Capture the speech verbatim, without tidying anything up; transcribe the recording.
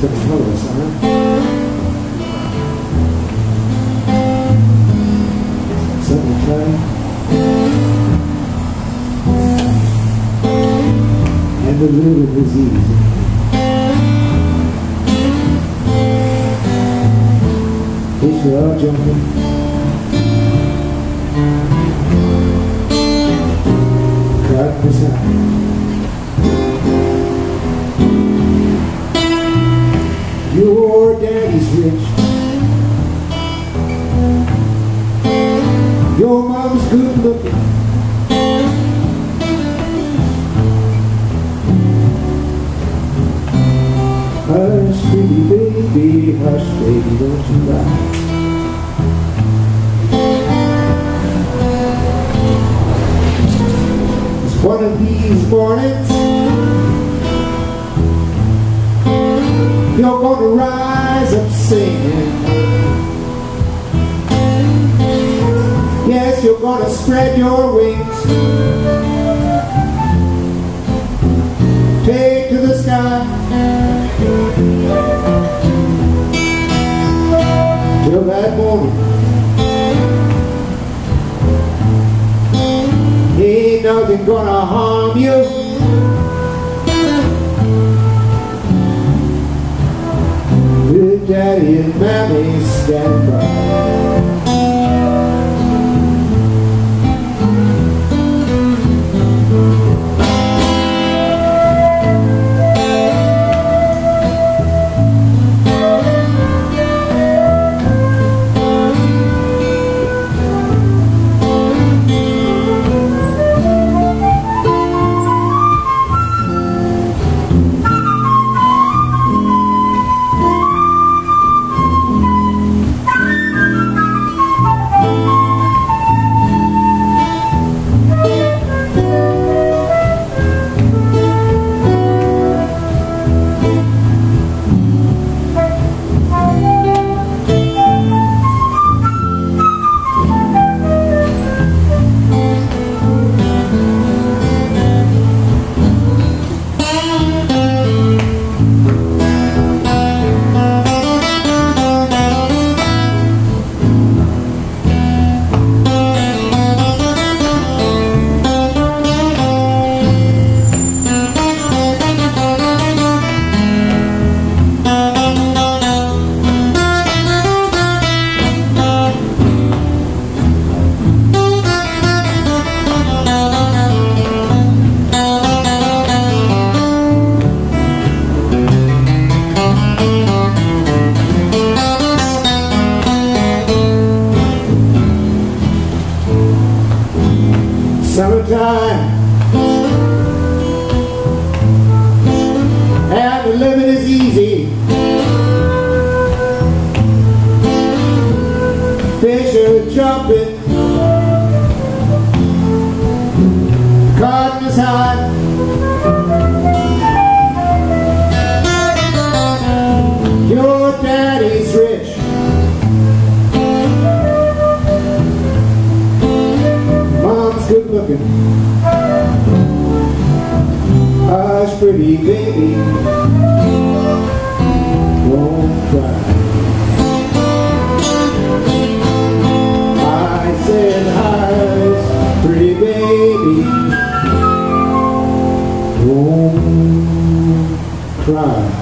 for the color, son. Something to try. And a little disease. If you're all jumping, cut this out. Your daddy's rich. Your mom's good looking. Hush, baby, baby, hush, baby, don't you cry. It's one of these mornings you're gonna rise up singing. Yes, you're gonna spread your wings, take to the sky, till that morning. Ain't nothing gonna harm you. Daddy and Mammy stand by. Summertime, and the living is easy. Fish are jumping, cotton is hot. Your daddy's rich. Good looking. Hush, pretty baby, won't cry. I said, hush, pretty baby, won't cry.